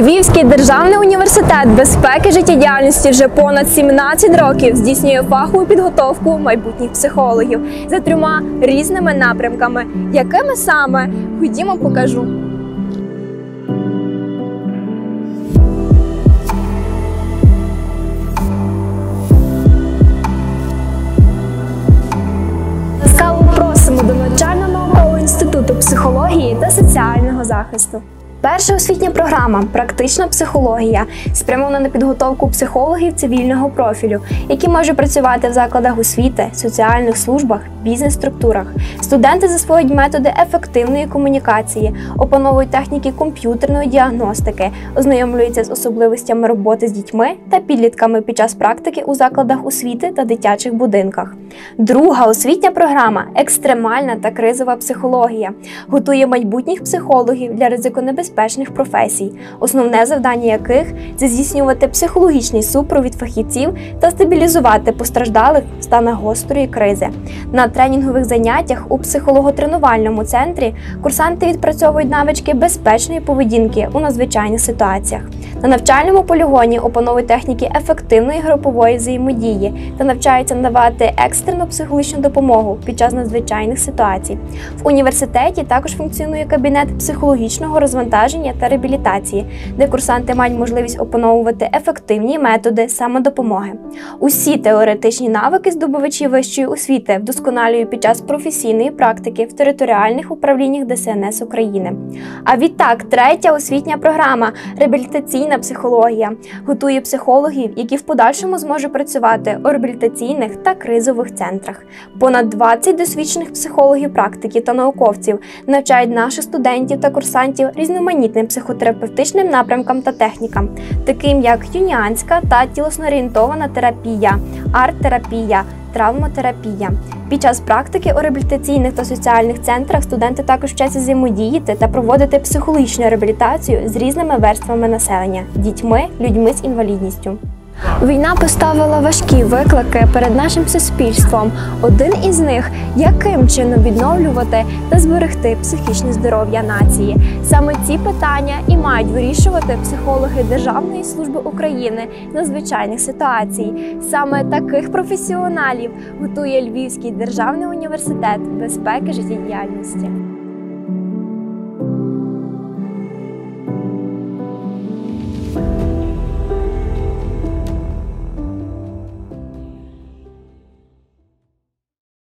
Львівський державний університет безпеки життєдіяльності вже понад 17 років здійснює фахову підготовку майбутніх психологів за 3 різними напрямками. Якими саме? Ходімо, покажу. Ласкаво просимо до навчально-наукового інституту психології та соціального захисту. Перша освітня програма «Практична психологія» спрямована на підготовку психологів цивільного профілю, які можуть працювати в закладах освіти, соціальних службах, бізнес-структурах. Студенти засвоюють методи ефективної комунікації, опановують техніки комп'ютерної діагностики, ознайомлюються з особливостями роботи з дітьми та підлітками під час практики у закладах освіти та дитячих будинках. Друга освітня програма «Екстремальна та кризова психологія» готує майбутніх психологів для ризиконебезпечних професій, основне завдання яких – це здійснювати психологічний супровід фахівців та стабілізувати постраждалих в станах гострої кризи. На тренінгових заняттях у психолого-тренувальному центрі курсанти відпрацьовують навички безпечної поведінки у надзвичайних ситуаціях. На навчальному полігоні опановують техніки ефективної групової взаємодії та навчаються надавати екстрену психологічну допомогу під час надзвичайних ситуацій. В університеті також функціонує кабінет психологічного розвантаження та реабілітації, де курсанти мають можливість опановувати ефективні методи самодопомоги. Усі теоретичні навики здобувачі вищої освіти вдосконалюють під час професійної практики в територіальних управліннях ДСНС України. А відтак, третя освітня програма «Реабілітаційна психологія» готує психологів, які в подальшому зможуть працювати у реабілітаційних та кризових центрах. Понад 20 досвідчених психологів практики та науковців навчають наших студентів та курсантів різноманітним психотерапевтичним напрямкам та технікам, таким як юніанська та тілесно-орієнтована терапія, арт-терапія, травмотерапія. Під час практики у реабілітаційних та соціальних центрах студенти також вчаться взаємодіяти та проводити психологічну реабілітацію з різними верствами населення – дітьми, людьми з інвалідністю. Війна поставила важкі виклики перед нашим суспільством. Один із них – яким чином відновлювати та зберегти психічне здоров'я нації. Саме ці питання і мають вирішувати психологи Державної служби України з надзвичайних ситуацій. Саме таких професіоналів готує Львівський державний університет безпеки життєдіяльності.